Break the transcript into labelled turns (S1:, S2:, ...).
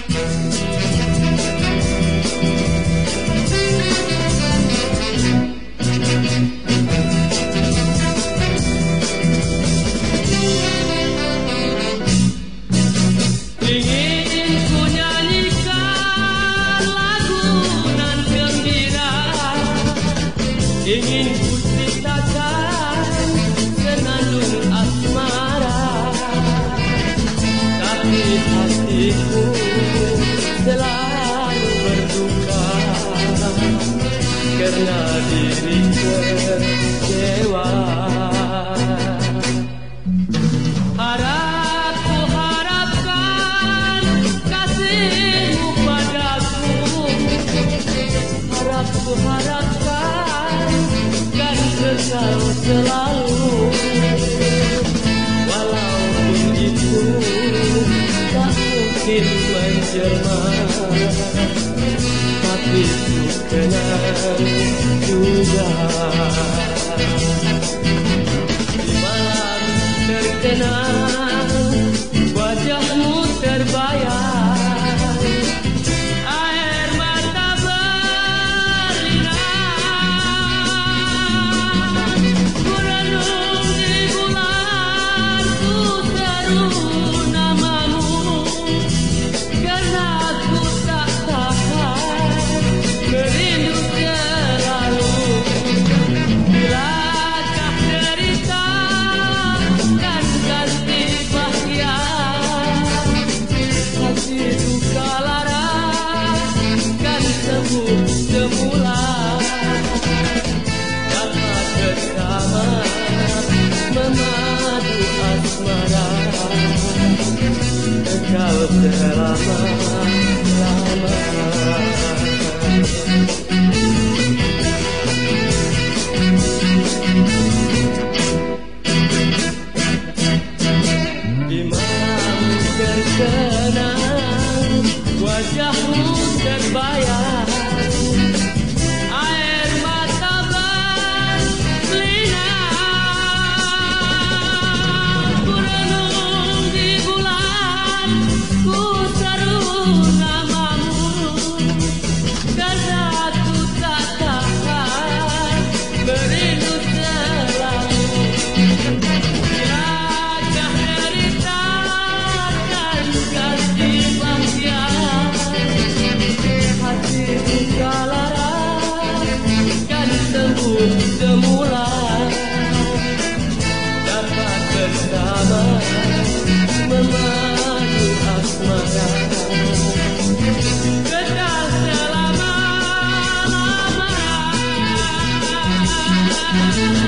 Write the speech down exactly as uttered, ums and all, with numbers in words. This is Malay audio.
S1: Ingin ku ceritakan senandung asmara, tapi hatiku selalu berduka karena diri kecewa. Harap ku harapkan kasihmu padaku, harap ku harapkan kan kekal selalu. Walaupun itu tak mungkin menjelma, tapi ku kenal juga. Di malam terkenal wajahmu terbayang, air mata berlinang. Ku renung di bulan, ku seru namamu, karena ku tak tahan merindu selalu. Bilakah derita kan ganti bahagia, hati duka lara kan sembuh semula. Dapat bersama memadu asmara, kekal selama-lamanya. Di malam terkenal wajahmu terbayang, air mata berlinang. Ku renung di bulan, ku seru namamu, karena ku tak tahan merindu selalu. Bilakah derita kan ganti bahagia, hati duka lara kan sembuh semula. Dapat bersama memadu asmara, kekal selama-lamanya.